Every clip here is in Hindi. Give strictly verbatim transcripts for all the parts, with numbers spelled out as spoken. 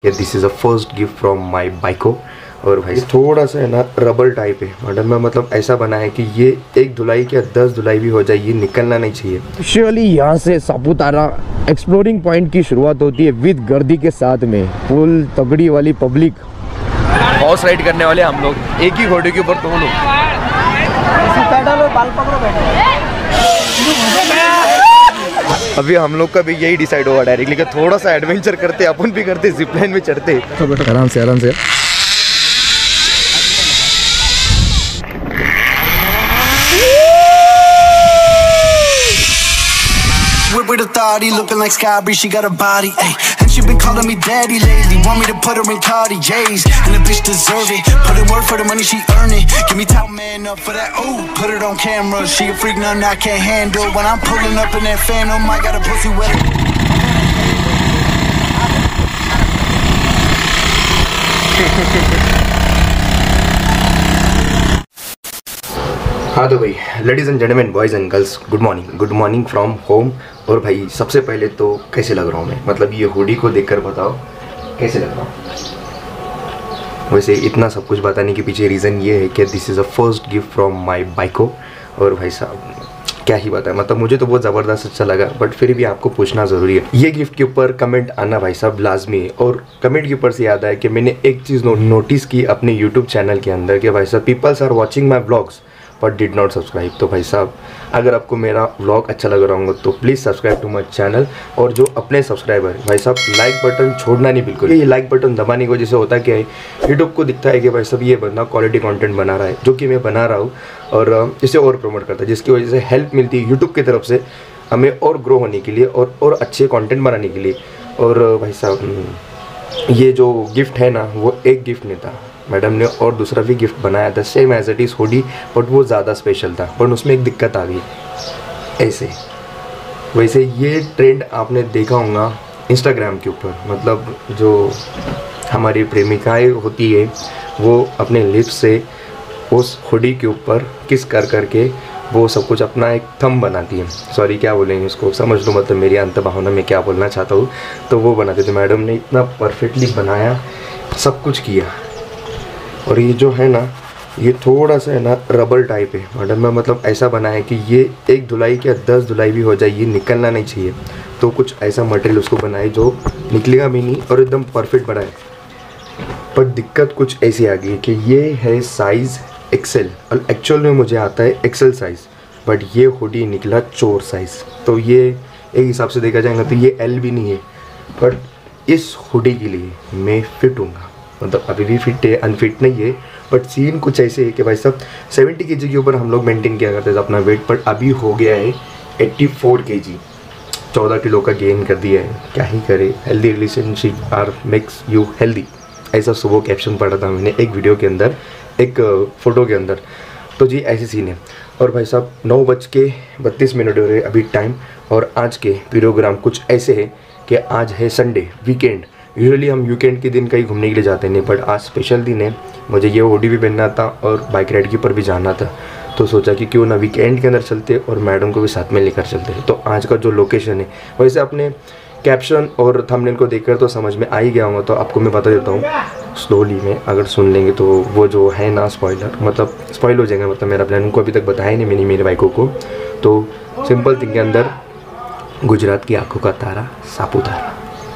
This is a first gift from my बाइको। और भाई थोड़ा सा है ना रबर टाइप है मॉडल में, मतलब ऐसा बना है कि ये एक धुलाई क्या दस धुलाई भी हो जाए ये निकलना नहीं चाहिए। एक्चुअली यहाँ से सापुतारा एक्सप्लोरिंग पॉइंट की शुरुआत होती है विद गर्दी के साथ में, फुल तगड़ी वाली पब्लिक, हॉर्स राइड करने वाले हम लोग, एक ही घोड़े के ऊपर दो लोग। अभी हम लोग का भी यही डिसाइड होगा डायरेक्टली कि थोड़ा सा एडवेंचर करते, अपन भी करते, जिप लाइन में चढ़ते। तो बेटा आराम से आराम से। With authority, looking like Sky Bree, she got a body, ayy. And she been calling me daddy lately, want me to put her in Cartier's, and the bitch deserve it. Put in work for the money, she earn it. Give me top man up for that, ooh. Put it on camera, she a freak, nothing I can't handle. When I'm pulling up in that Phantom, I got a pussy wet. हाँ तो भाई ladies and gentleman, boys and girls, good morning, good morning from home. और भाई सबसे पहले तो कैसे लग रहा हूँ मैं, मतलब ये हुडी को देखकर बताओ कैसे लग रहा हूँ। वैसे इतना सब कुछ बताने के पीछे रीज़न ये है कि this is a first gift from my बाइको। और भाई साहब क्या ही बात है, मतलब मुझे तो बहुत ज़बरदस्त अच्छा लगा, बट फिर भी आपको पूछना ज़रूरी है। ये गिफ्ट के ऊपर कमेंट आना भाई साहब लाजमी है। और कमेंट के ऊपर से याद आया कि मैंने एक चीज़ नोटिस की अपने यूट्यूब चैनल के अंदर कि भाई साहब peoples are watching my vlogs but did not subscribe. तो भाई साहब अगर आपको मेरा व्लॉग अच्छा लग रहा होगा तो please subscribe to my channel. और जो अपने सब्सक्राइबर भाई साहब लाइक बटन छोड़ना नहीं बिल्कुल। ये लाइक बटन दबाने की वजह से होता क्या है, यूट्यूब को दिखता है कि भाई साहब ये बंदा क्वालिटी कंटेंट बना रहा है, जो कि मैं बना रहा हूँ, और इसे और प्रमोट करता है, जिसकी वजह से हेल्प मिलती है यूट्यूब की तरफ से हमें और ग्रो होने के लिए और और अच्छे कंटेंट बनाने के लिए। और भाई साहब ये जो गिफ्ट है ना वो एक गिफ्ट नहीं था, मैडम ने और दूसरा भी गिफ्ट बनाया था same as it is hoodie, but वो ज़्यादा स्पेशल था, बट उसमें एक दिक्कत आ गई ऐसे। वैसे ये ट्रेंड आपने देखा होगा इंस्टाग्राम के ऊपर, मतलब जो हमारी प्रेमिकाएं होती है वो अपने लिप्स से उस हुडी के ऊपर किस कर करके वो सब कुछ अपना एक थंब बनाती है, सॉरी क्या बोलेंगे उसको, समझ लो मतलब मेरी अंत भावना में क्या बोलना चाहता हूँ, तो वो बनाते थे। मैडम ने इतना परफेक्टली बनाया, सब कुछ किया। और ये जो है ना ये थोड़ा सा है ना रबर टाइप है मैडम में, मतलब ऐसा बना है कि ये एक धुलाई क्या दस धुलाई भी हो जाए ये निकलना नहीं चाहिए। तो कुछ ऐसा मटेरियल उसको बनाए जो निकलेगा भी नहीं और एकदम परफेक्ट बनाए। पर दिक्कत कुछ ऐसी आ गई कि ये है साइज़ एक्सेल और एक्चुअल में मुझे आता है एक्सेल साइज़, बट ये हुडी निकला चोर साइज़। तो ये एक हिसाब से देखा जाएगा तो ये एल भी नहीं है, बट इस हुडी के लिए मैं फिट हूँगा, मतलब अभी भी फिट है, अनफिट नहीं है। बट सीन कुछ ऐसे है कि भाई साहब सेवेंटी के जी के ऊपर हम लोग मेंटेन किया करते थे अपना वेट, बट अभी हो गया है एट्टी फोर के जी, चौदह किलो का गेन कर दिया है। क्या ही करे, healthy relationship are makes you healthy, ऐसा सुबह कैप्शन पढ़ा था मैंने एक वीडियो के अंदर, एक फ़ोटो के अंदर। तो जी ऐसी सीन है। और भाई साहब नौ बज के बत्तीस मिनट हो रहे अभी टाइम, और आज के प्रोग्राम कुछ ऐसे है कि आज है संडे वीकेंड। यूजुअली हम वीकेंड के दिन कहीं घूमने के लिए जाते नहीं, बट आज स्पेशल दिन है, मुझे ये हुडी भी पहनना था और बाइक राइड के ऊपर भी जाना था। तो सोचा कि क्यों ना वीकेंड के अंदर चलते और मैडम को भी साथ में लेकर चलते। तो आज का जो लोकेशन है, वैसे अपने कैप्शन और थंबनेल को देखकर तो समझ में आ ही गया होगा, तो आपको मैं बता देता हूँ स्लोली में, अगर सुन लेंगे तो वो जो है ना स्पॉइलर, मतलब स्पॉइल हो जाएगा। मतलब मेरा प्लान उनको अभी तक बताया नहीं मैंने मेरे बाइकों को। तो सिंपल थिंग के अंदर गुजरात की आंखों का तारा सापुतारा।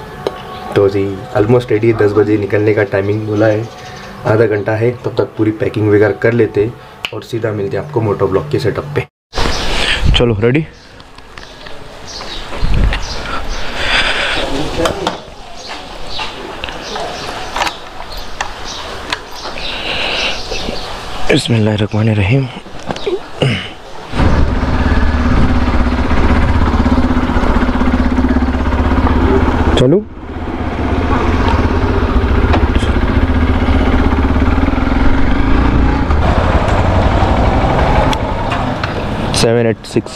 तो जी ऑलमोस्ट रेडी, दस बजे निकलने का टाइमिंग बोला है, आधा घंटा है, तब तक पूरी पैकिंग वगैरह कर लेते और सीधा मिलते आपको मोटो ब्लॉक के सेटअप पे। चलो रेडी। बिस्मिल्लाहिर्रहमानिर्रहीम। चलो seven eight six.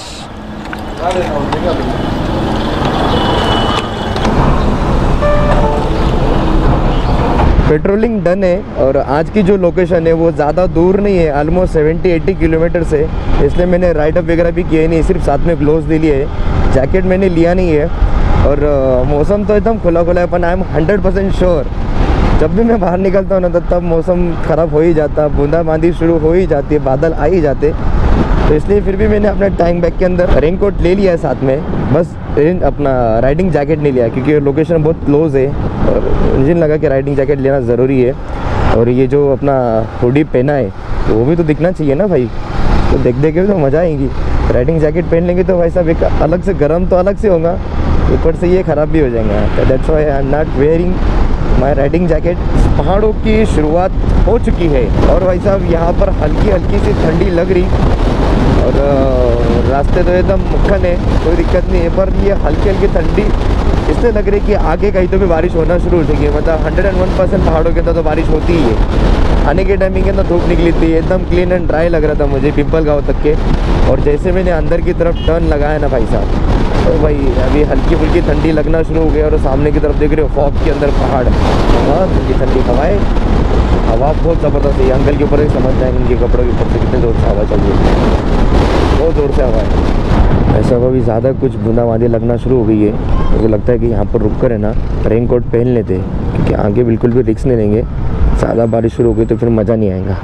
Patrolling done है और आज की जो लोकेशन है वो ज़्यादा दूर नहीं है, ऑलमोस्ट सेवेंटी एटी किलोमीटर से, इसलिए मैंने राइड अप वगैरह भी किए नहीं, सिर्फ साथ में ग्लोव्स ले लिए है, जैकेट मैंने लिया नहीं है। और मौसम तो एकदम खुला खुला है, पर I am hundred percent sure जब भी मैं बाहर निकलता हूँ ना तो तब मौसम ख़राब हो ही जाता, बूंदाबांदी शुरू हो ही जाती है, बादल आ ही जाते। तो इसलिए फिर भी मैंने अपने टैंक बैग के अंदर रेन कोट ले लिया है साथ में, बस रेन अपना राइडिंग जैकेट नहीं लिया क्योंकि लोकेशन बहुत क्लोज है और मुझे लगा कि राइडिंग जैकेट लेना ज़रूरी है। और ये जो अपना हुडी पहना है तो वो भी तो दिखना चाहिए ना भाई, तो देख देख के तो मज़ा आएगी। राइडिंग जैकेट पहन लेंगे तो भाई साहब एक अलग से गर्म तो अलग से होगा, ऊपर से ये ख़राब भी हो जाएगा। तो that's why I am not wearing my riding jacket. पहाड़ों की शुरुआत हो चुकी है और भाई साहब यहाँ पर हल्की हल्की सी ठंडी लग रही और रास्ते तो एकदम मक्खन है, कोई दिक्कत नहीं है, पर ये हल्की हल्की ठंडी इसलिए लग रही कि आगे कहीं तो भी बारिश होना शुरू हो जाएगी। मतलब हंड्रेड एंड वन परसेंट पहाड़ों के अंदर तो बारिश होती ही है। आने के टाइमिंग के अंदर धूप निकली थी, एकदम क्लीन एंड ड्राई लग रहा था मुझे पिंपल गाँव तक के। और जैसे मैंने अंदर की तरफ टर्न लगाया ना भाई साहब, तो भाई अभी हल्की फुल्की ठंडी लगना शुरू हो गया और सामने की तरफ देख रहे हो फॉग के अंदर पहाड़, बहुत ठंडी ठंडी हवाएं, हवा बहुत ज़बरदस्त है। अंकल के ऊपर ही समझ जाएंगे उनके कपड़ों के ऊपर से कितने ज़ोर से हवा चल रही है, बहुत ज़ोर से हवा है। ऐसा अभी ज़्यादा कुछ बूंदाबांदी लगना शुरू हो गई है, मुझे लगता है कि यहाँ पर रुक कर है ना रेन कोट पहन लेते क्योंकि आगे बिल्कुल भी रिस्क नहीं लेंगे। ज़्यादा बारिश शुरू हो गई तो फिर मज़ा नहीं आएगा।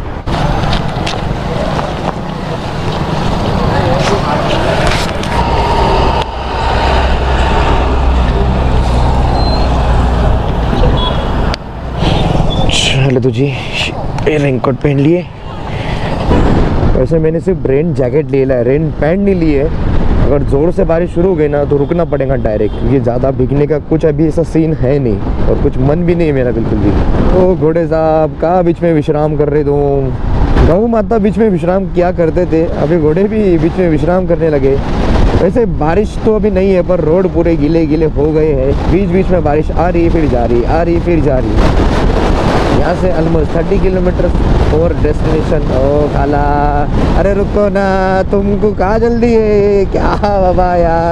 चलो तो जी ये रेन कोट पहन लिए। वैसे मैंने सिर्फ रेन जैकेट ले लिया है, रेन पैंट नहीं लिए। अगर ज़ोर से बारिश शुरू हो गई ना तो रुकना पड़ेगा डायरेक्ट, क्योंकि ज़्यादा भीगने का कुछ अभी ऐसा सीन है नहीं और कुछ मन भी नहीं है मेरा बिल्कुल भी। तो घोड़े साहब कहाँ बीच में विश्राम कर रहे तुम? गऊ माता बीच में विश्राम किया करते थे, अभी घोड़े भी बीच में विश्राम करने लगे। वैसे बारिश तो अभी नहीं है पर रोड पूरे गीले गीले हो गए हैं, बीच बीच में बारिश आ रही फिर जा रही, आ रही फिर जा रही। यहाँ से ऑलमोस्ट थर्टी किलोमीटर और डेस्टिनेशन। ओ काला, अरे रुको ना, तुमको कहाँ जल्दी है क्या बाबा यार?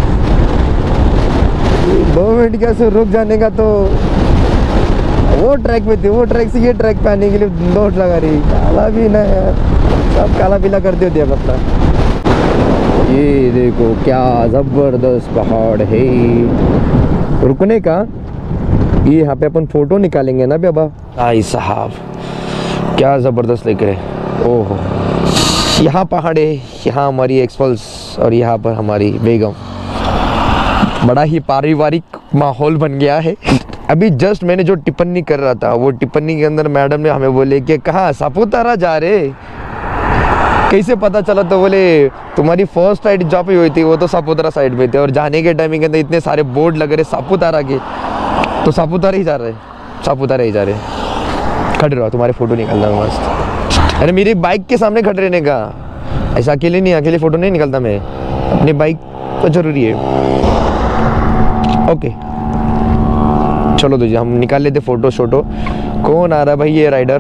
दो मिनट कैसे रुक जाने का, तो वो ट्रैक पे थे, वो ट्रैक से ये ट्रैक पे आने के लिए दौड़ लगा रही। काला भी ना यार, सब काला पीला कर दे दिया अपना। ये देखो क्या ज़बरदस्त पहाड़ है। रुकने का ये यहाँ पे अपन फोटो निकालेंगे ना बाबा। भाई साहब क्या ज़बरदस्त लग रहे। ओहो, यहाँ पहाड़ है, यहाँ हमारी एक्सपल्स और यहाँ पर हमारी बेगम। बड़ा ही पारिवारिक माहौल बन गया है। अभी जस्ट मैंने जो टिप्पणी कर रहा था वो टिप्पणी के अंदर मैडम ने हमें बोले कि कहाँ सापुतारा जा रहे, कैसे पता चला? तो बोले तुम्हारी फर्स्ट राइड जहाँ पे हुई थी वो तो सापुतारा साइड में थे और जाने के टाइमिंग के अंदर इतने सारे बोर्ड लग रहे सापुतारा के, तो सापुतारा ही जा रहे, सापुतारा ही जा रहे। खड़े रहो, तुम्हारे फोटो निकालना मस्त। अरे मेरी बाइक के सामने खड़े रहने का, ऐसा अकेले नहीं, अकेले फोटो नहीं निकलता मैं, अपनी बाइक तो जरूरी है। ओके चलो तो जी हम निकाल लेते फोटो शोटो। कौन आ रहा भाई? ये राइडर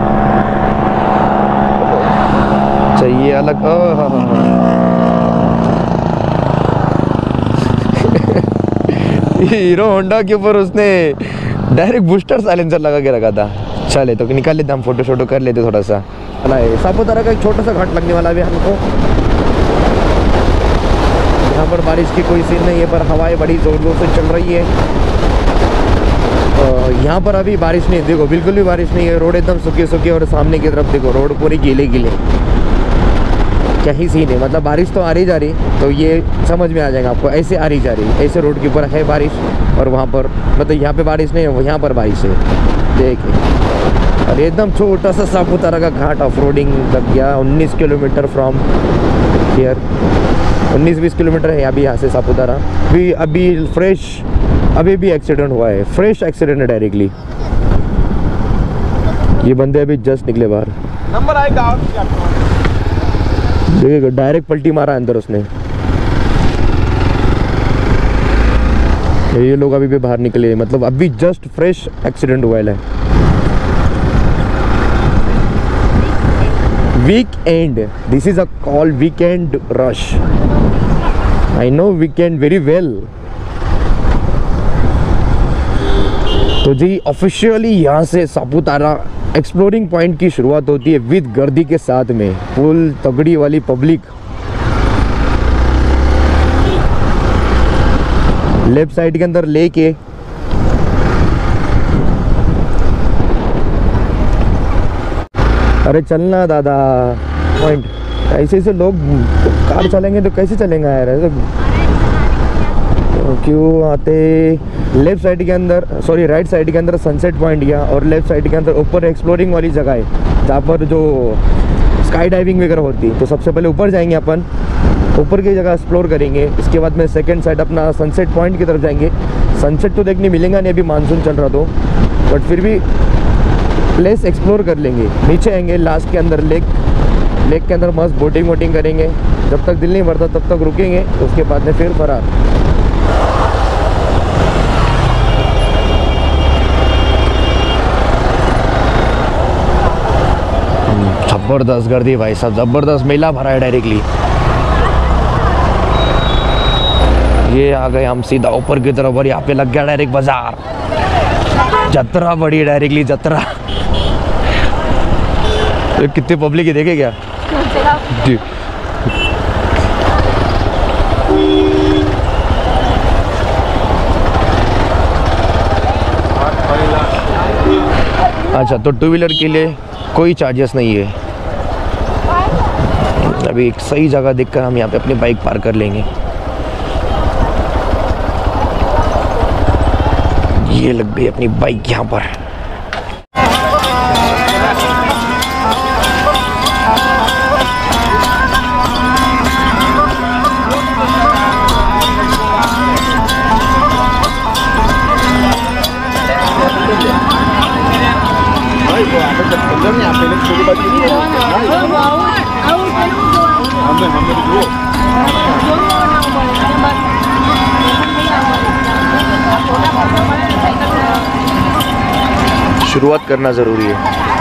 चाहिए अलग। हीरो होंडा के ऊपर उसने डायरेक्ट बूस्टर साइलेंसर लगा के रखा था। चले तो निकाल लेते हम फोटो शोटो कर लेते थोड़ा सा। सापुतारा का एक छोटा सा घाट लगने वाला भी हमको। यहाँ पर बारिश की कोई सीन नहीं है पर हवाएं बड़ी जोर जोर से चल रही है। यहाँ पर अभी बारिश नहीं, देखो बिल्कुल भी बारिश नहीं है, रोड एकदम सूखे सूखे और सामने की तरफ देखो रोड पूरी गीले गीले। क्या ही सीन है, मतलब बारिश तो आ रही जा रही, तो ये समझ में आ जाएगा आपको। ऐसे आ रही जा रही, ऐसे रोड के ऊपर है बारिश और वहाँ पर मतलब यहाँ पे बारिश नहीं है, यहाँ पर बारिश है। देखिए और एकदम छोटा सा सापुतारा का घाट ऑफ रोडिंग लग गया। उन्नीस किलोमीटर फ्रॉम हियर, उन्नीस बीस किलोमीटर है अभी यहाँ से सापुतारा। अभी अभी फ्रेश अभी भी एक्सीडेंट हुआ है, फ्रेश एक्सीडेंट है डायरेक्टली। ये बंदे अभी जस्ट निकले बाहर, नंबर आएगा देखिएगा डायरेक्ट पलटी मारा अंदर उसने। ये लोग अभी भी बाहर निकले, मतलब अभी जस्ट फ्रेश एक्सीडेंट हुआ है। Weekend, this is a call weekend rush. I know weekend very well. तो जी ऑफिशियली यहाँ से सापुतारा एक्सप्लोरिंग पॉइंट की शुरुआत होती है विद गर्दी के साथ में, फुल तगड़ी वाली पब्लिक। लेफ्ट साइड के अंदर लेके अरे चलना दादा, पॉइंट। ऐसे ऐसे लोग कार चलेंगे तो कैसे चलेंगे यार, ऐसे तो क्यों आते। लेफ्ट साइड के अंदर, सॉरी राइट साइड के अंदर सनसेट पॉइंट गया, और लेफ्ट साइड के अंदर ऊपर एक्सप्लोरिंग वाली जगह है जहाँ पर जो स्काई डाइविंग वगैरह होती है। तो सबसे पहले ऊपर जाएंगे अपन, ऊपर की जगह एक्सप्लोर करेंगे। इसके बाद में सेकंड साइड अपना सनसेट पॉइंट की तरफ जाएंगे। सनसेट तो देखने मिलेगा नहीं, अभी मानसून चल रहा तो, बट फिर भी प्लेस एक्सप्लोर कर लेंगे। नीचे आएंगे लास्ट के अंदर लेक, लेक के अंदर मस्त बोटिंग वोटिंग करेंगे। जब तक दिल नहीं भरता तब तक रुकेंगे, उसके बाद में फिर फरार। ज़बरदस्त गर्दी भाई साहब, ज़बरदस्त मेला भरा है डायरेक्टली। ये आ गए हम सीधा ऊपर की तरफ, और यहाँ पे लग गया डायरेक्ट बाजार, जतरा बड़ी डायरेक्टली जतरा। तो कितनी पब्लिक है देखे क्या जी। अच्छा, तो टू व्हीलर के लिए कोई चार्जेस नहीं है। अभी एक सही जगह देखकर हम यहाँ पे अपनी बाइक पार्क कर लेंगे। ये लग गई अपनी बाइक यहाँ पर। शुरुआत करना ज़रूरी है।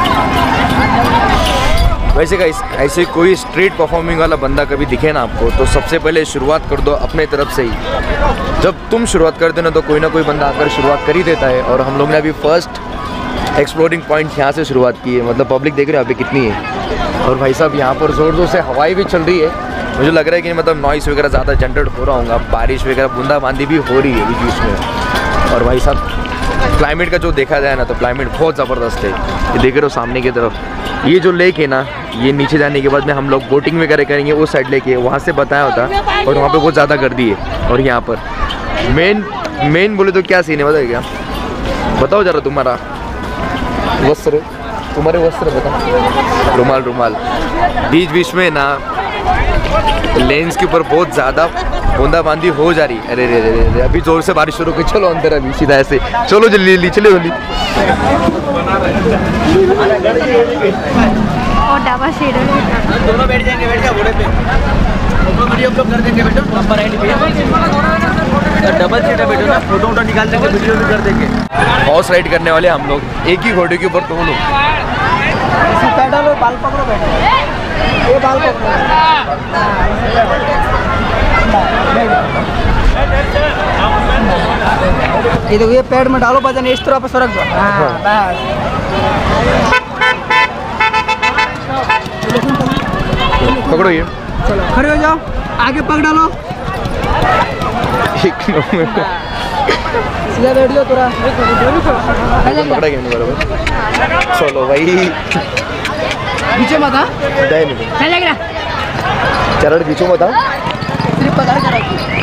वैसे गाइस, ऐसे कोई स्ट्रीट परफॉर्मिंग वाला बंदा कभी दिखे ना आपको, तो सबसे पहले शुरुआत कर दो अपने तरफ से ही। जब तुम शुरुआत करते ना तो कोई ना कोई बंदा आकर शुरुआत कर ही देता है। और हम लोग ने अभी फर्स्ट एक्सप्लोरिंग पॉइंट यहाँ से शुरुआत की है। मतलब पब्लिक देख रहे हो अभी कितनी है। और भाई साहब यहाँ पर ज़ोर ज़ोर से हवाई भी चल रही है। मुझे लग रहा है कि मतलब नॉइस वगैरह ज़्यादा जनरेट हो रहा होगा, बारिश वगैरह बूंदाबांदी भी हो रही है बीच बीच में। और भाई साहब क्लाइमेट का जो देखा जाए ना तो क्लाइमेट बहुत ज़बरदस्त है। ये देख रहे हो सामने की तरफ, ये जो लेक है ना, ये नीचे जाने के बाद में हम लोग बोटिंग वगैरह करेंगे उस साइड लेके, वहाँ से बताया होता। और वहाँ पे बहुत ज़्यादा गर्दी है। और यहाँ पर मेन मेन बोले तो क्या सीन है बताइए क्या, बताओ ज़रा तुम्हारा वस्त्र, तुम्हारे वस्त्र बता। रुमाल रुमाल बीच बीच में ना लेंस के ऊपर बहुत ज़्यादा बूंदाबांदी हो जा रही। अरे रे रे रे, अभी जोर से बारिश शुरू हो गई। चलो अंदर, अभी सीधा ऐसे चलो जल्दी जल्दी चलो जल्दी। और डाबा शेड दोनों बैठ जाएंगे, बैठ जाओ घोड़े पे, फोटो वीडियो अपलोड कर देंगे बेटो, नंबर आईडी पे डबल सीट है बेटो ना, फोटो वोटो निकाल देंगे, वीडियो भी कर देंगे। हॉर्स राइड करने वाले हम लोग, एक ही घोड़े के ऊपर दो लोग। पैडल और बाल पकड़ो बेटो, ये बाल पकड़ो। ये देखो, ये पैड में डालो वजन, इस तरह पर सरक दो। हाँ बस, पकड़ो ये, चलो खड़े हो जाओ, आगे पग डालो, एक नंबर। सीधा बैठ जाओ थोड़ा, पकड़ा गया बराबर। चलो भाई, पीछे मत हाँ, चलेगा चरण पीछे मत हाँ। सिर्फ पकड़ कर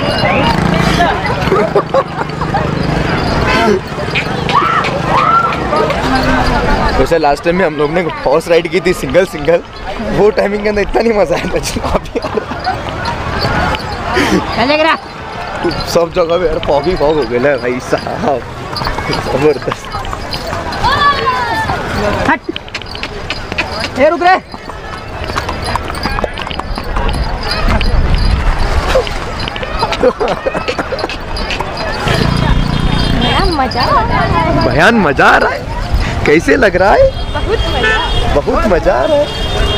वैसे लास्ट टाइम में हम लोग ने हॉर्स राइड की थी सिंगल सिंगल, वो टाइमिंग के अंदर इतना नहीं मजा आया था। चलेगा सब जगह पे यार फॉग ही फॉग हो गया भाई साहब, जबरदस्त। ए रुक रे, मजा आ रहा है, बयान मजा आ रहा है। कैसे लग रहा है? बहुत मजा, बहुत मजा आ रहा है।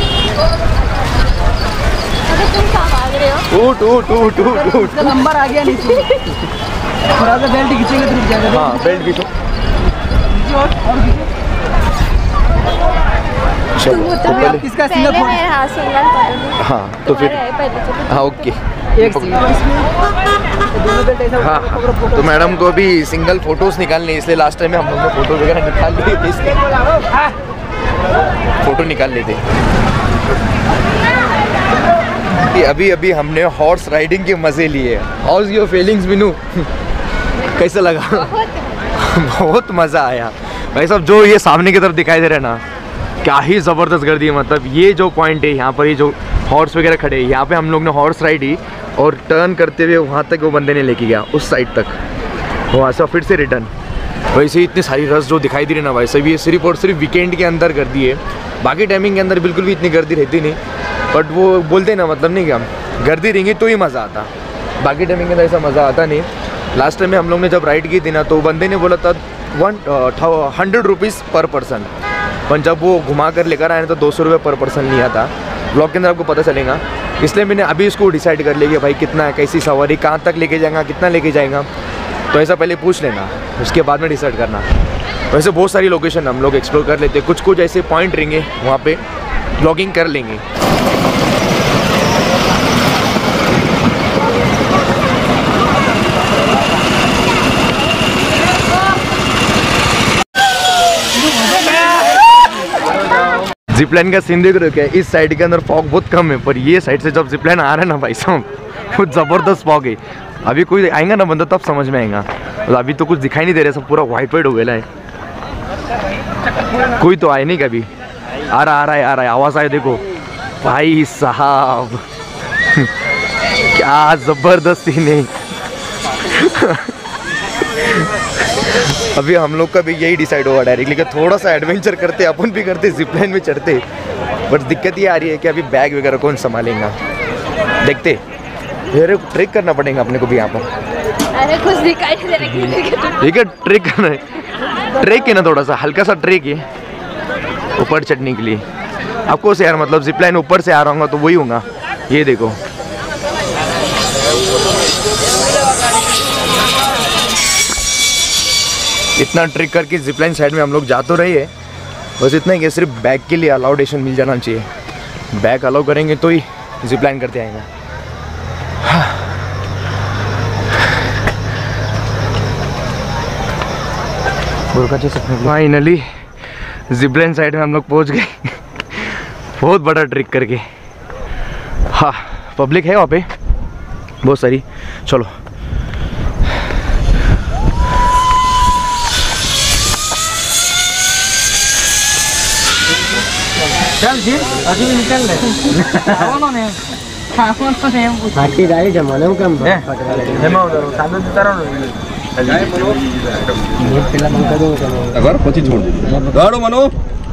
अरे तुम कहाँ भाग रहे हो? उठ उठ उठ उठ उठ। नंबर आ गया नीचे, थोड़ा सा बेल्ट खींचेंगे तो रुक जाएगा। हाँ बेल्ट खींचो। चलो तो पहले किसका सिंगल पहले फोटो? मेरे हाथ सिंगल पकड़ो। हाँ तो फिर तुम्हारे आए पहले चलो। हाँ ओके। एक दोनों बेल्ट ऐसा हाँ पकड़ो, फोटो तो मैडम को अभी सिंगल फोटोज निकालने, इसलिए लास्ट टाइम में हम लोग ने फोटो वगैरह निकाल लिए थे इसलिए। फ़ोटो निकाल लेते। अभी अभी हमने हॉर्स राइडिंग के मज़े लिए। How's your feelings Meenu? कैसा लगा? बहुत मज़ा आया भाई साहब। जो ये सामने की तरफ दिखाई दे रहा है ना, क्या ही ज़बरदस्त कर दी है। मतलब ये जो पॉइंट है यहाँ पर, ये जो हॉर्स वगैरह खड़े हैं, यहाँ पे हम लोग ने हॉर्स राइड ही और टर्न करते हुए वहाँ तक वो बंदे ने लेके गया, उस साइड तक, वहाँ से फिर से रिटर्न। वैसे इतनी सारी रस जो दिखाई दे रही है ना भाई साहब, ये सिर्फ और सिर्फ वीकेंड के अंदर कर दी है। बाकी टाइमिंग के अंदर बिल्कुल भी इतनी गर्दी रहती नहीं। बट वो बोलते ना, मतलब नहीं क्या, गर्दी रहेंगी तो ही मज़ा आता, बाकी टाइमिंग के अंदर ऐसा मज़ा आता नहीं। लास्ट टाइम में हम लोग ने जब राइड की थी ना, तो बंदे ने बोला था one hundred rupees per person, पर जब वो घुमा कर लेकर आए तो दो सौ रुपये पर पर्सन लिया था। ब्लॉग के अंदर आपको पता चलेगा। इसलिए मैंने अभी इसको डिसाइड कर लिया कि भाई कितना है, कैसी सवारी, कहाँ तक लेके जाएगा, कितना लेके जाएगा, तो ऐसा पहले पूछ लेना, उसके बाद में डिसाइड करना। वैसे बहुत सारी लोकेशन हम लोग एक्सप्लोर कर लेते, कुछ कुछ ऐसे पॉइंट रहेंगे वहाँ पे ब्लॉगिंग कर लेंगे। जिपलाइन का सीन देख रहे हो क्या? इस साइड के अंदर फॉग बहुत कम है, पर ये साइड से जब जिपलाइन आ रहा है ना भाई साहब, कुछ ज़बरदस्त फॉग है। अभी कोई आएगा ना बंदा तब समझ में आएगा। तो अभी तो कुछ दिखाई नहीं दे रहा, सब पूरा वाइट वाइट हो गया है। कोई तो आए नहीं कभी। आ रहा आ रहा है आ रहा है आवाज़ आए, देखो भाई साहब क्या ज़बरदस्त सीन है। अभी हम लोग का भी यही डिसाइड होगा डायरेक्टली कि थोड़ा सा एडवेंचर करते, अपन भी करते, जिपलाइन में चढ़ते। बट दिक्कत ये आ रही है कि अभी बैग वगैरह कौन संभालेगा, देखते। अरे ट्रेक करना पड़ेगा अपने को भी यहाँ पर। अरे कुछ दिखाई नहीं दे रहा। ठीक है, ट्रेक करना है। ट्रेक है ना, थोड़ा सा हल्का सा ट्रेक है ऊपर चढ़ने के लिए। आपको से यार मतलब जिपलाइन ऊपर से आ रहा हूँ तो वही होगा। ये देखो इतना ट्रिक करके जिपलाइन साइड में हम लोग जा तो रहे हैं, बस इतना ही कि सिर्फ बैग के लिए अलाउडेशन मिल जाना चाहिए। बैग अलाउ करेंगे तो ही जिपलाइन करते आएंगे। फाइनली जिपलाइन साइड में हम लोग पहुंच गए। बहुत बड़ा ट्रिक करके। हाँ, पब्लिक है वहाँ पे बहुत सारी। चलो चल जी, अभी निकल ले। कौन है? हाँ, कौन सा है? हाथी गाड़ी जमाने में कम है। जमा हो जाओ, सामने से करो ना। ये पिला मन कर दो चलो। अगर पची छोड़ दो। गाड़ो मनो।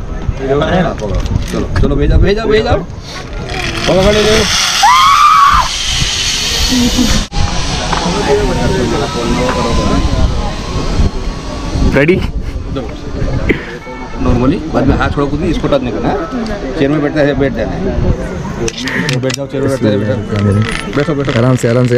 चलो चलो भेजा भेजा भेजा। बोलो गाड़ी ले। रेडी? नॉर्मली बाद में हाथ छोड़ो कुछ नहीं, इसको टच नहीं करना है। चेयर में बैठना है, बैठ जाना है। बैठ जाओ, चेयर में बैठना है, बैठो बैठो बैठो आराम से आराम से।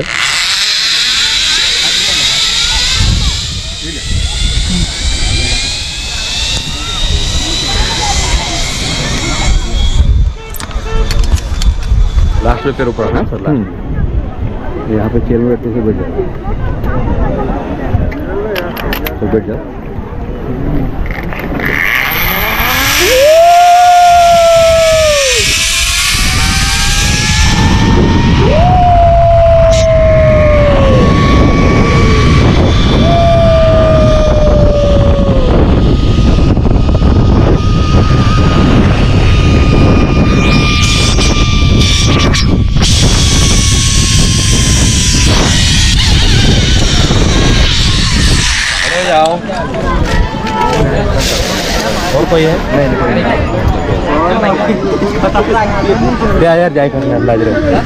लास्ट में फिर ऊपर ना सर, लास्ट यहाँ पे चेयर में बैठने से बैठ जाओ, तो बैठ जाओ। और कोई है? नहीं नहीं यार जाए करना लाज रहे।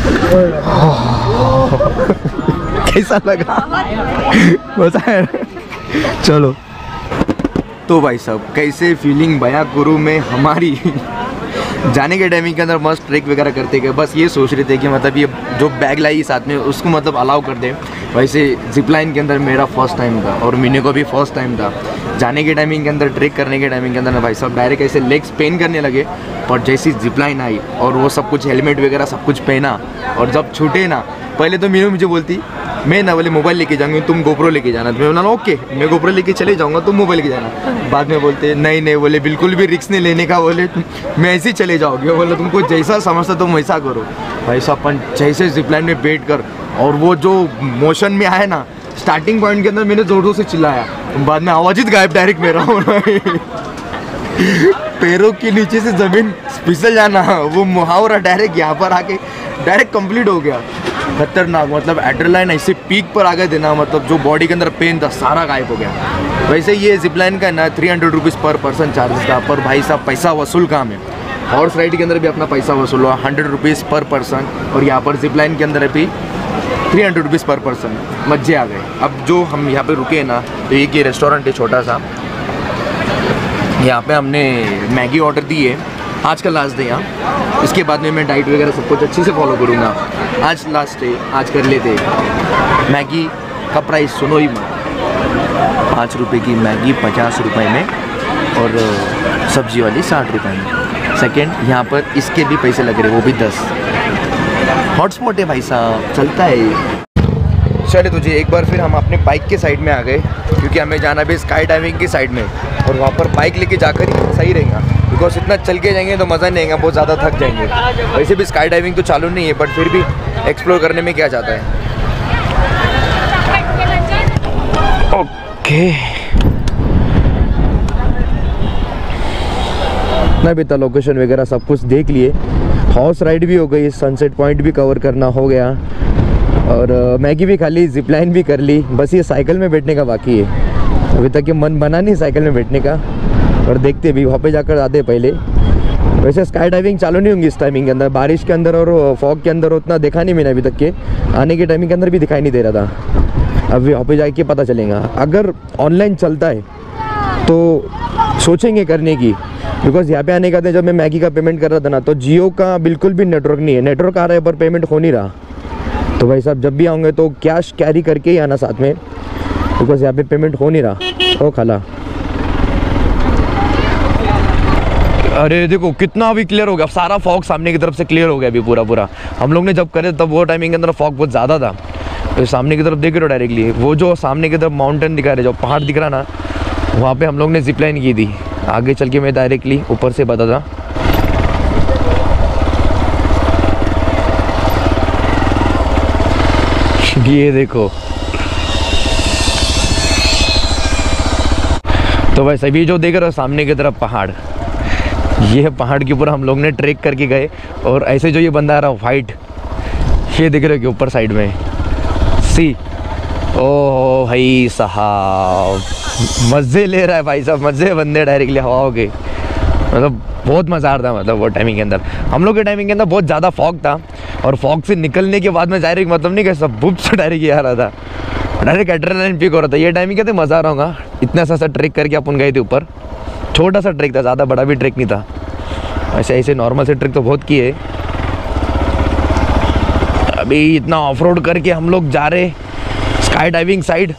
कैसा लगा? मजा है। चलो तो भाई साहब कैसे फीलिंग बयां करूँ मैं हमारी। जाने के टाइमिंग के अंदर मस्त ट्रेक वगैरह करते गए, बस ये सोच रहे थे कि मतलब ये जो बैग लाई साथ में उसको मतलब अलाउ कर दे। वैसे जिपलाइन के अंदर मेरा फर्स्ट टाइम था और मीने को भी फर्स्ट टाइम था। जाने के टाइमिंग के अंदर ट्रेक करने के टाइमिंग के अंदर ना भाई साहब डायरेक्ट ऐसे लेग्स पेन करने लगे, पर जैसी जिपलाइन आई और वो सब कुछ हेलमेट वगैरह सब कुछ पहना और जब छूटे ना, पहले तो मीनू मुझे बोलती मैं ना बोले मोबाइल लेके जाऊंगी, तुम गोप्रो लेके जाना। तो मैं बोला ओके, मैं गोप्रो लेके चले जाऊंगा, तुम मोबाइल लेके जाना। बाद में बोलते नहीं नहीं, बोले बिल्कुल भी रिस्क नहीं लेने का, बोले मैं ऐसे ही चले जाओगे, बोले तुमको जैसा समझता तुम वैसा करो। भाई साहब अपन जैसे जिपलाइन में बैठ कर और वो जो मोशन में आया ना, स्टार्टिंग पॉइंट के अंदर मैंने जोर जोर से चिल्लाया, बाद में आवाज ही गायब डायरेक्ट मेरा। पैरों के नीचे से जमीन फिसल जाना, वो मुहावरा डायरेक्ट यहाँ पर आके डायरेक्ट कंप्लीट हो गया। खतरनाक, मतलब एड्रेनालाइन ऐसे पीक पर आ गए थे ना, मतलब जो बॉडी के अंदर पेन था सारा गायब हो गया। वैसे ये जिपलाइन का ना three hundred rupees per person charges था, पर भाई साहब पैसा वसूल काम है। हॉर्स राइड के अंदर भी अपना पैसा वसूल हुआ हंड्रेड रुपीज़ पर पर्सन, और यहाँ पर जिपलाइन के अंदर भी three hundred rupees per person. मज़े आ गए। अब जो हम यहाँ पे रुके हैं ना, तो एक ये रेस्टोरेंट है छोटा सा, यहाँ पे हमने मैगी ऑर्डर दी है। आज का लास्ट डे यहाँ, इसके बाद में मैं डाइट वगैरह सब कुछ अच्छे से फॉलो करूँगा। आज लास्ट डे, आज कर लेते। मैगी का प्राइस सुनो ही मत, पाँच रुपये की मैगी पचास रुपये में, और सब्जी वाली साठ रुपये में। सेकेंड, यहाँ पर इसके भी पैसे लग रहे, वो भी दस। हॉटस्पॉट है भाई साहब, चलता है। चले तुझे एक बार फिर हम अपने बाइक के साइड में आ गए, क्योंकि हमें जाना भी स्काई डाइविंग की साइड में, और वहाँ पर बाइक लेके जाकर ही सही रहेगा, बिकॉज इतना चल के जाएंगे तो मज़ा नहीं आएगा, बहुत ज़्यादा थक जाएंगे। वैसे भी स्काई डाइविंग तो चालू नहीं है, बट फिर भी एक्सप्लोर करने में क्या जाता है। ओके, ना भी था लोकेशन वगैरह सब कुछ देख लिए, हॉर्स राइड भी हो गई, सनसेट पॉइंट भी कवर करना हो गया, और मैगी भी खा ली, जिपलाइन भी कर ली। बस ये साइकिल में बैठने का बाकी है। अभी तक ये मन बना नहीं साइकिल में बैठने का, और देखते भी वहाँ पे जाकर आते पहले। वैसे स्काई डाइविंग चालू नहीं होंगी इस टाइमिंग के अंदर, बारिश के अंदर और फॉग के अंदर उतना देखा नहीं मैंने अभी तक के। आने के टाइमिंग के अंदर भी दिखाई नहीं दे रहा था, अभी वहाँ पे जाके पता चलेगा। अगर ऑनलाइन चलता है तो सोचेंगे करने की, बिकॉज यहाँ पे आने का था जब मैं मैगी का पेमेंट कर रहा था ना, तो जियो का बिल्कुल भी नेटवर्क नहीं है, नेटवर्क आ रहा है पर पेमेंट हो नहीं रहा। तो भाई साहब जब भी आऊँगे तो कैश कैरी करके ही आना साथ में, बिकॉज यहाँ पे पेमेंट हो नहीं रहा। ओ खाला, अरे देखो कितना अभी क्लियर हो गया, सारा फॉग सामने की तरफ से क्लियर हो गया अभी पूरा पूरा। हम लोग ने जब करे तब वो टाइमिंग के अंदर फॉग बहुत ज़्यादा था, तो सामने की तरफ देख रहे हो डायरेक्टली, वो जो सामने की तरफ माउंटेन दिखा रहे, जो पहाड़ दिख रहा ना, वहाँ पे हम लोग ने जिपलाइन की थी। आगे चल के मैं डायरेक्टली ऊपर से बता था। ये देखो, तो वैसे अभी जो देख रहे हो सामने की तरफ पहाड़, ये पहाड़ के ऊपर हम लोग ने ट्रेक करके गए, और ऐसे जो ये बंदा आ रहा है वाइट, ये देख रहे हो कि ऊपर साइड में सी, ओ भाई साहब मज़े ले रहा है भाई साहब, मज़े बंदे डायरेक्टली हवा हो गई, मतलब बहुत मज़ा आ रहा था। मतलब वो टाइमिंग के अंदर, हम लोग के टाइमिंग के अंदर बहुत ज़्यादा फॉग था, और फॉग से निकलने के बाद में डायरेक्ट मतलब नहीं कैसा बुप से डायरेक्ट आ रहा था, डायरेक्ट एड्रेनलाइन पीक हो रहा था। ये टाइमिंग कहते मज़ा आ रहा होगा। इतना सा सा ट्रेक करके अपन गए थे ऊपर, छोटा सा ट्रेक था, ज़्यादा बड़ा भी ट्रेक नहीं था। ऐसे ऐसे नॉर्मल से ट्रेक तो बहुत किए। अभी इतना ऑफ रोड करके हम लोग जा रहे स्काई डाइविंग साइड,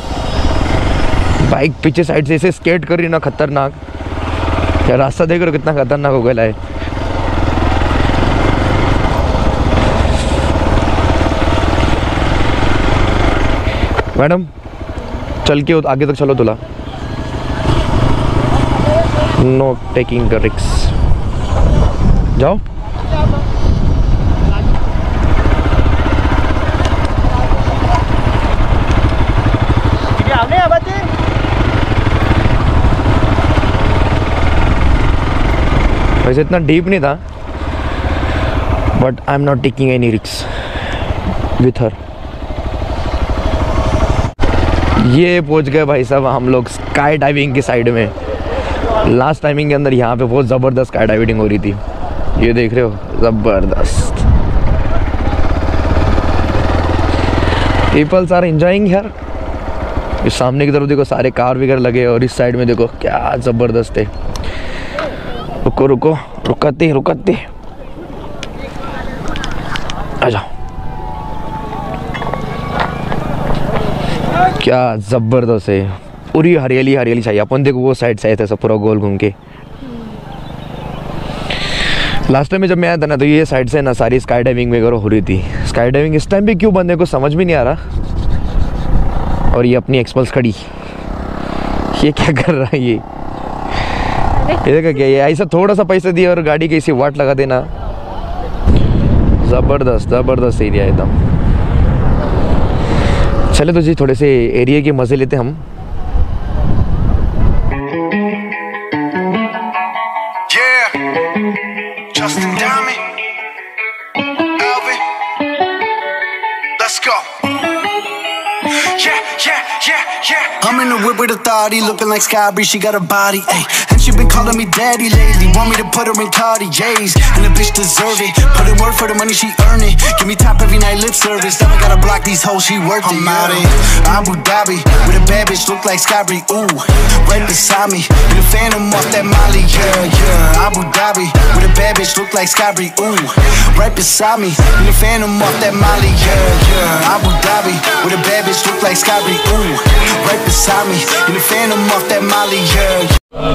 बाइक पीछे साइड से ऐसे स्केट कर रही ना, खतरनाक। क्या रास्ता देख रहे हो कितना खतरनाक हो गया है। मैडम चल के आगे तक चलो, तुला नो टेकिंग द रिस्क, जाओ। वैसे इतना डीप नहीं था, but I am not taking any risk with her. ये पहुंच गए भाई साहब हम लोग स्काई डाइविंग की साइड में। लास्ट टाइमिंग के अंदर यहाँ पे बहुत ज़बरदस्त स्काई डाइविंग हो रही थी, ये देख रहे हो, ज़बरदस्त। Peoples are enjoying here. इस सामने की तरफ देखो सारे कार वगैरह लगे, और इस साइड में देखो क्या ज़बरदस्त है। रुको रुको रुकते रुकते आ जाओ, क्या ज़बरदस्त है। पूरी हरियाली हरियाली चाहिए। अपन देखो वो साइड से आए थे सब पूरा गोल घूम के। लास्ट टाइम में जब मैं आया था ना, तो ये साइड से ना सारी स्काई डाइविंग वगैरह हो रही थी। स्काई डाइविंग इस टाइम पे क्यों बंद है कुछ समझ भी नहीं आ रहा। और ये अपनी एक्सपल्स खड़ी, ये क्या कर रहा है? ये ये देखा क्या, ये ऐसा थोड़ा सा पैसा दिया और गाड़ी की इसी वाट लगा देना। ज़बरदस्त ज़बरदस्त एरिया एकदम। चले तो जी थोड़े से एरिया के मज़े लेते हम। Justin Diamond, Alvin, let's go. Yeah, yeah, yeah, yeah. I'm in the whip with authority, looking like Sky Bree, she got a body, ayy. And she been calling me daddy lately, want me to put her in Cartiers, and the bitch deserve it. Put in work for the money, she earn it. Give me top every night, lip service. Never gotta block these hoes, she worth it. I'm out in Abu Dhabi with a bad bitch, look like Sky Bree, ooh, right beside me. In a phantom off that Molly, yeah, yeah. Abu Dhabi with a bad bitch, look like Sky Bree, ooh, right beside me. In a phantom off that Molly, yeah, yeah. Abu Dhabi with a bad bitch, look like Sky Bree, ooh, right beside me. In a phantom off that Molly, yeah.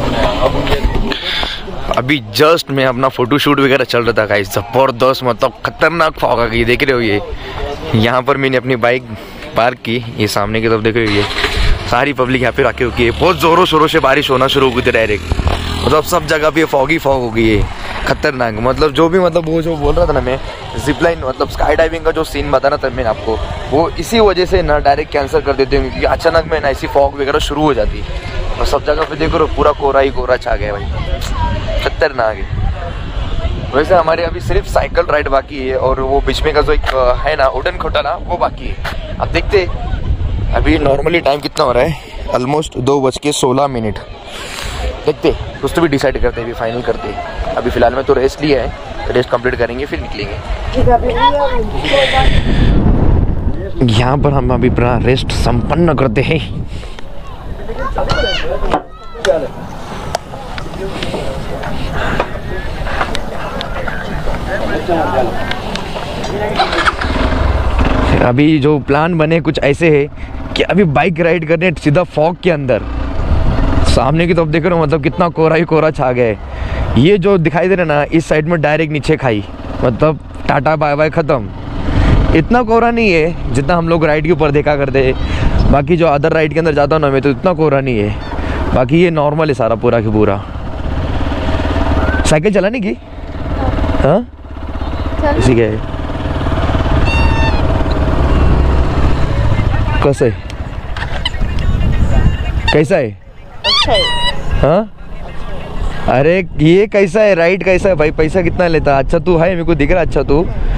अभी जस्ट मैं अपना फोटो शूट वगैरह चल रहा था गाइस, ज़बरदस्त मतलब खतरनाक फॉग आ गई। देख रहे हो ये, यहाँ पर मैंने अपनी बाइक पार्क की, ये सामने की तरफ देख रहे हो, ये सारी पब्लिक यहाँ पे रखी हुई है। बहुत ज़ोरों शोरों से बारिश होना शुरू हो गई थी डायरेक्ट, मतलब सब जगह पे फॉगी फॉग हो गई है, खतरनाक। मतलब जो भी मतलब वो जो बोल रहा था ना मैं, जिपलाइन मतलब स्काई डाइविंग का जो सीन बताना था मैंने आपको, वो इसी वजह से ना डायरेक्ट कैंसिल कर देते हैं, क्योंकि अचानक में ना ऐसी फॉग वगैरह शुरू हो जाती है और सब जगह पे देखो पूरा कोहरा ही कोहरा छा गया भाई, खतरनाक है। वैसे हमारे अभी सिर्फ साइकिल राइड बाकी है और वो बीच में का जो एक है ना उड़न खटोला वो बाकी है। अब देखते अभी नॉर्मली टाइम कितना हो रहा है, ऑलमोस्ट दो बज के सोलह मिनट। देखते कुछ तो भी डिसाइड करते हैं, अभी फाइनल करते हैं। अभी फ़िलहाल में तो रेस्ट लिया है, रेस्ट कंप्लीट करेंगे फिर निकलेंगे। यहाँ पर हम अभी अपना रेस्ट संपन्न करते हैं। अभी जो प्लान बने कुछ ऐसे है कि अभी बाइक राइड करने सीधा फॉग के अंदर, सामने की तरफ देख रहे हो मतलब कितना कोहरा ही कोहरा छा गया है। ये जो दिखाई दे रहा ना इस साइड में डायरेक्ट नीचे खाई, मतलब टाटा बाय बाय ख़त्म। इतना कोहरा नहीं है जितना हम लोग राइड के ऊपर देखा करते हैं, बाकी जो अदर राइड के अंदर जाता हूँ ना मैं तो इतना कोहरा नहीं है, बाकी ये नॉर्मल है सारा पूरा की पूरा। साइकिल चलाने की हाँ इसी क्या है, कैसा है कैसा है अच्छा है। हाँ अरे ये कैसा है राइड कैसा है भाई, पैसा कितना लेता? अच्छा तू है मेरे को दिख रहा, अच्छा तू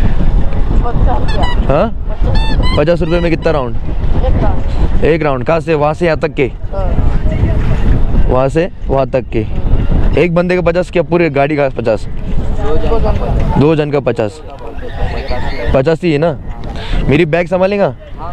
हाँ पचास रुपये में कितना राउंड? एक राउंड कहाँ से? वहाँ से यहाँ तक के, वहाँ से वहाँ तक के एक बंदे का पचास, क्या पूरे गाड़ी का पचास? दो जन का पचास, पचास ही है ना। मेरी बैग संभालेगा?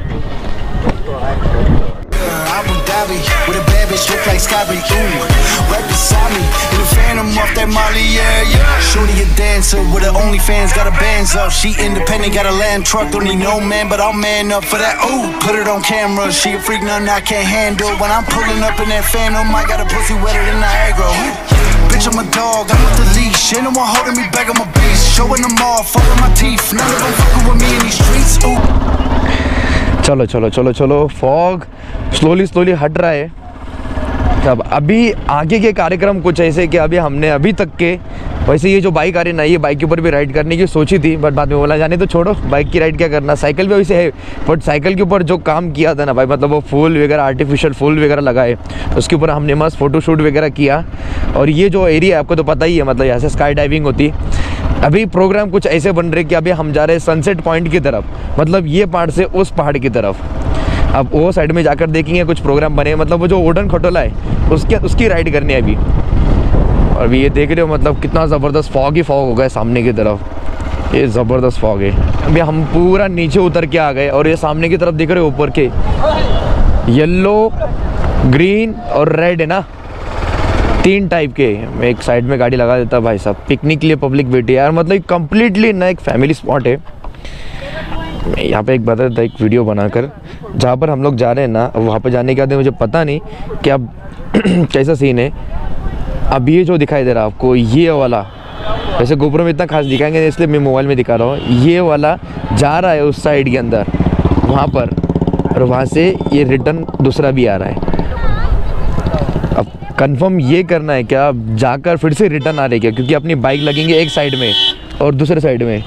Look like Sky Bree, ooh, right beside me. In the phantom off that Molly, yeah, yeah. Shorty a dancer with her OnlyFans, got her bands up. She independent, got a land truck, don't need no man, but I'll man up for that. Ooh, put it on camera. She a freak, nothing I can't handle. When I'm pulling up in that phantom, I got a pussy wetter than Niagara. Bitch, I'm a dog, I'm with the leash. Ain't no one holding me back, I'm a beast. Showing them all, falling my teeth. None of them fucking with me in these streets. Ooh. चलो चलो चलो चलो, फॉग स्लोली स्लोली हट रहा है। अब अभी आगे के कार्यक्रम कुछ ऐसे कि अभी हमने अभी तक के, वैसे ये जो बाइक आ रही ना ये बाइक के ऊपर भी राइड करने की सोची थी, बट बाद में बोला जाने तो छोड़ो, बाइक की राइड क्या करना, साइकिल भी वैसे है। बट साइकिल के ऊपर जो काम किया था ना भाई, मतलब वो फूल वगैरह आर्टिफिशियल फूल वगैरह लगाए, उसके ऊपर हमने मस्त फ़ोटो शूट वगैरह किया। और ये जो एरिया आपको तो पता ही है, मतलब यहाँ से स्काई डाइविंग होती। अभी प्रोग्राम कुछ ऐसे बन रहे कि अभी हम जा रहे हैं सनसेट पॉइंट की तरफ, मतलब ये पहाड़ से उस पहाड़ की तरफ। अब वो साइड में जाकर देखेंगे कुछ प्रोग्राम बने, मतलब वो जो उड़न खटोला है उसके उसकी राइड करनी है अभी। और अभी ये देख रहे हो मतलब कितना ज़बरदस्त फॉग ही फॉग हो गया सामने की तरफ, ये ज़बरदस्त फॉग है। अभी हम पूरा नीचे उतर के आ गए और ये सामने की तरफ देख रहे हो ऊपर के येलो ग्रीन और रेड है ना, तीन टाइप के। मैं एक साइड में गाड़ी लगा देता भाई साहब, पिकनिक के लिए पब्लिक बैठी है यार, मतलब कम्प्लीटली ना एक फैमिली स्पॉट है। मैं यहाँ पे एक बता देता एक वीडियो बनाकर, जहाँ पर हम लोग जा रहे हैं ना, वहाँ पे जाने के बाद मुझे पता नहीं कि अब कैसा सीन है। अब ये जो दिखाई दे रहा है आपको, ये वाला, वैसे गोप्रो में इतना खास दिखाएंगे इसलिए मैं मोबाइल में दिखा रहा हूँ, ये वाला जा रहा है उस साइड के अंदर, वहाँ पर और वहाँ से ये रिटर्न दूसरा भी आ रहा है। अब कंफर्म ये करना है क्या जाकर फिर से रिटर्न आ रहे क्या, क्योंकि अपनी बाइक लगेंगे एक साइड में और दूसरे साइड में।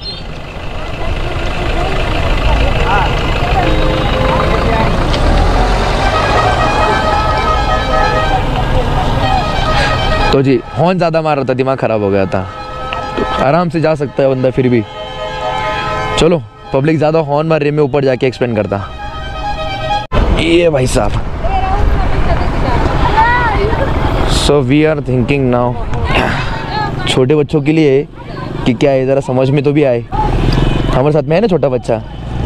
तो जी हॉर्न ज़्यादा मार रहा था, दिमाग ख़राब हो गया था। तो आराम से जा सकता है बंदा फिर भी। चलो पब्लिक ज़्यादा हॉर्न मार रही है, मैं ऊपर जाके एक्सप्लेन करता। ये भाई साहब, so we are thinking now, छोटे बच्चों के लिए कि क्या है, ज़रा समझ में तो भी आए। हमारे साथ में है ना छोटा बच्चा,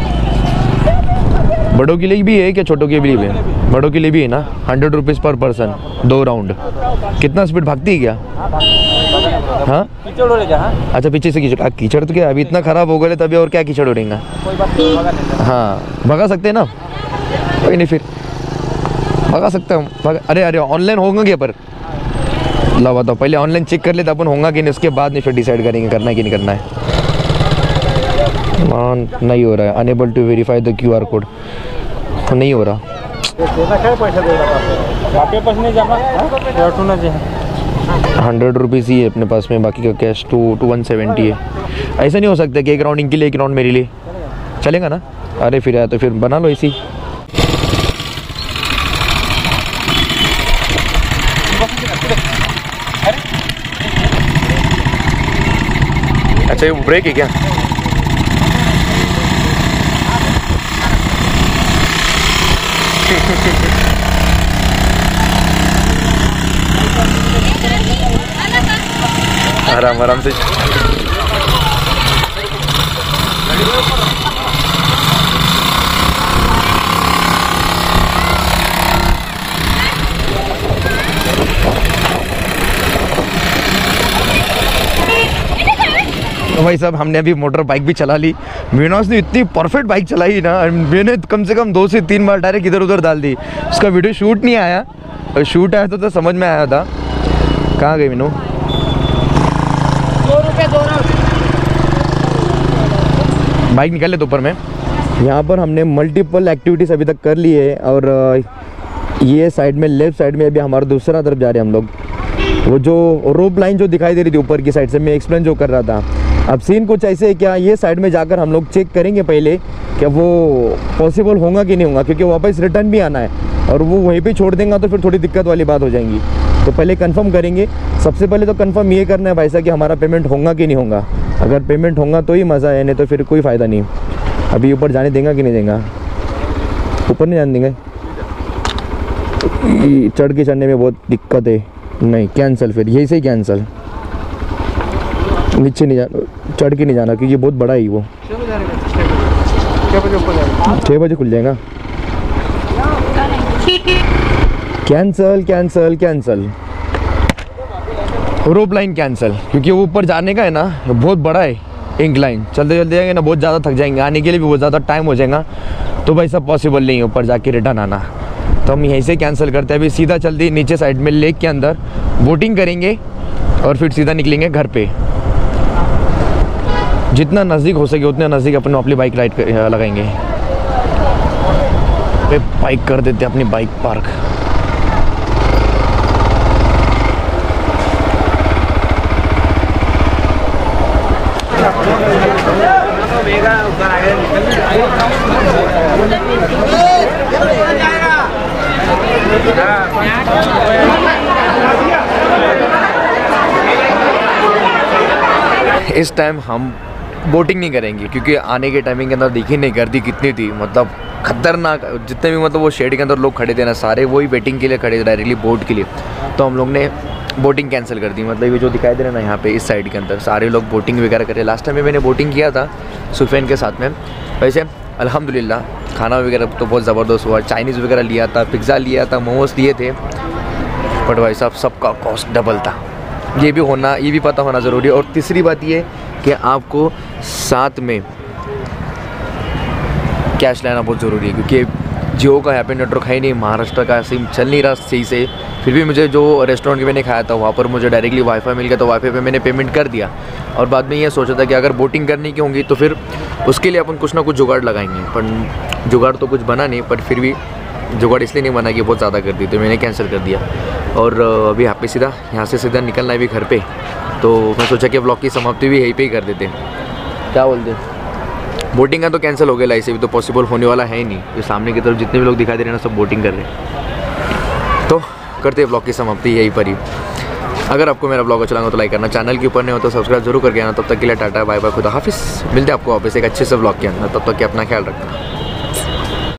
बड़ों के लिए भी है क्या, छोटों के लिए भी है? बड़ों के लिए भी है ना। हंड्रेड रुपीज़ पर पर्सन, दो राउंड। कितना स्पीड भागती है क्या? हाँ अच्छा, पीछे से कीचड़। कीचड़ तो क्या अभी इतना ख़राब हो गए तभी, और क्या कीचड़ उड़ेगा? हाँ भगा सकते हैं ना, कोई नहीं फिर भगा सकते हम। भगा। अरे अरे ऑनलाइन होगा क्या? पर ला बताओ, पहले ऑनलाइन चेक कर लेते अपन होगा कि नहीं, उसके बाद नहीं फिर डिसाइड करेंगे करना है कि नहीं करना है। मान नहीं हो रहा है, unable to verify the Q R code, नहीं हो रहा। हंड्रेड रुपीज़ ही है अपने पास में, बाकी का cash two two one seventy है। ऐसा नहीं हो सकता कि एक राउंड इनके लिए एक राउंड मेरे लिए, चलेगा ना? अरे फिर आया तो फिर बना लो इसी। अच्छा ये ब्रेक है क्या? आराम आराम से। तो भाई साहब हमने अभी मोटर बाइक भी चला ली। मीनास ने इतनी परफेक्ट बाइक चलाई ना, मैंने कम से कम दो से तीन बार डायरेक्ट इधर उधर डाल दी। उसका वीडियो शूट नहीं आया, और शूट आया तो, तो समझ में आया था। कहाँ गई मीनू? बाइक निकाल ले दोपहर में। यहाँ पर हमने मल्टीपल एक्टिविटीज़ अभी तक कर ली है, और ये साइड में लेफ्ट साइड में अभी हमारा दूसरा तरफ जा रहे हैं हम लोग। वो जो रोप लाइन जो दिखाई दे रही थी ऊपर की साइड से, मैं एक्सप्लेन जो कर रहा था, अब सीन कुछ ऐसे है क्या, ये साइड में जाकर हम लोग चेक करेंगे पहले क्या वो पॉसिबल होगा कि नहीं होगा, क्योंकि वापस रिटर्न भी आना है, और वो वहीं पे छोड़ देंगे तो फिर थोड़ी दिक्कत वाली बात हो जाएगी। तो पहले कंफर्म करेंगे। सबसे पहले तो कंफर्म ये करना है भाई साहब कि हमारा पेमेंट होगा कि नहीं होगा। अगर पेमेंट होगा तो ही मज़ा है, नहीं तो फिर कोई फ़ायदा नहीं। अभी ऊपर जाने देगा कि नहीं देगा? ऊपर नहीं जाने देंगे, चढ़ के चढ़ने में बहुत दिक्कत है। नहीं कैंसिल, फिर यही से ही कैंसिल। नीचे नहीं जाना, चढ़ के नहीं जाना, क्योंकि बहुत बड़ा है वो। छः बजे खुल जाएगा। Cancel cancel cancel, rope line cancel, क्योंकि वो ऊपर जाने का है ना, बहुत बड़ा है इंक्लाइन। चलते चलते जाएंगे ना, बहुत ज़्यादा थक जाएंगे, आने के लिए भी बहुत ज़्यादा टाइम हो जाएगा। तो भाई सब पॉसिबल नहीं है ऊपर जाके रिटर्न आना। तो हम यहीं से कैंसिल करते हैं। अभी सीधा चलते नीचे साइड में लेक के अंदर बोटिंग करेंगे, और फिर सीधा निकलेंगे घर पे। जितना नज़दीक हो सके उतना नज़दीक अपन अपनी बाइक राइड लगाएंगे। बाइक कर देते अपनी बाइक पार्क। इस टाइम हम बोटिंग नहीं करेंगे, क्योंकि आने के टाइमिंग के अंदर देखी नहीं गर्दी कितनी थी, मतलब खतरनाक। जितने भी मतलब वो शेड के अंदर लोग खड़े थे ना, सारे वही वेटिंग के लिए खड़े थे डायरेक्टली बोट के लिए। तो हम लोग ने बोटिंग कैंसिल कर दी। मतलब ये जो दिखाई दे रहा है ना यहाँ पे इस साइड के अंदर सारे लोग बोटिंग वगैरह करे। लास्ट टाइम में मैंने बोटिंग किया था सुफैन के साथ में। वैसे अल्हम्दुलिल्लाह खाना वगैरह तो बहुत ज़बरदस्त हुआ। चाइनीज़ वगैरह लिया था, पिज़्ज़ा लिया था, मोमोज लिए थे, बट भाई साहब सबका कॉस्ट डबल था। ये भी होना, ये भी पता होना ज़रूरी है। और तीसरी बात ये कि आपको साथ में कैश लेना बहुत ज़रूरी है, क्योंकि जियो का यहाँ पे नेटवर्क है नहीं, महाराष्ट्र का सिम चल नहीं रहा सही से, फिर भी मुझे जो रेस्टोरेंट के मैंने खाया था वहाँ पर मुझे डायरेक्टली वाईफाई मिल गया, तो वाईफाई पे मैंने पेमेंट कर दिया। और बाद में ये सोचा था कि अगर बोटिंग करनी की होंगी तो फिर उसके लिए अपन कुछ ना कुछ जुगाड़ लगाएंगे, पर जुगाड़ तो कुछ बना नहीं, पर फिर भी जुगाड़ इसलिए नहीं बना कि बहुत ज़्यादा कर दी, तो मैंने कैंसिल कर दिया। और अभी यहाँ पे सीधा यहाँ से सीधा निकलना है भी घर पे, तो मैं सोचा कि व्लॉग की समाप्ति भी यहीं पे ही कर देते हैं। क्या बोलते हैं, बोटिंग का तो कैंसिल हो गया, ऐसे भी तो पॉसिबल होने वाला है ही नहीं। जो सामने की तरफ जितने भी लोग दिखाई दे रहे हैं ना, सब बोटिंग कर रहे हैं। तो करते हैं व्लॉग की समाप्ति यहीं पर ही। अगर आपको मेरा व्लॉग अच्छा लगा तो लाइक करना, चैनल के ऊपर नहीं हो तो सब्सक्राइब जरूर करके आना। तब तक के लिए टाटा बाय बाय, खुदा हाफिज़। मिलते हैं आपको वापस एक अच्छे से व्लॉग के अंदर, तब तक के अपना ख्याल रखना।